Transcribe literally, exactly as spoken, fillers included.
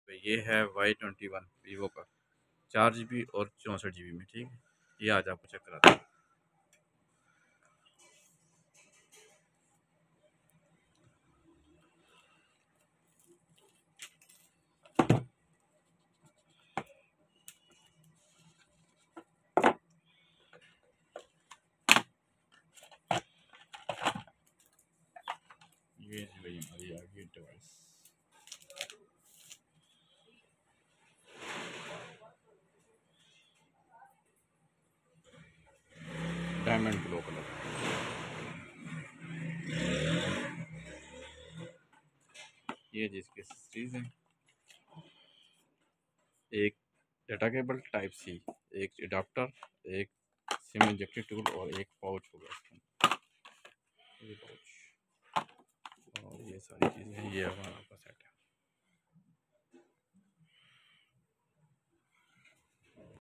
तो ये है वाई ट्वेंटी वन वीवो का, चार जी बी और चौंसठ जी बी में। ठीक है, ये आज आपको चेक कराते हैं। ये है भाई हमारी आ गई डिवाइस। Diamond blue colour. ये जिसके सीरीज हैं, एक डाटा केबल टाइप सी, एक अडाप्टर, एक सिम इंजेक्टर टूल और एक पाउच होगा इसके अंदर। ये पाउच और ये सारी चीज़ें, ये हमारा आपका सेट है।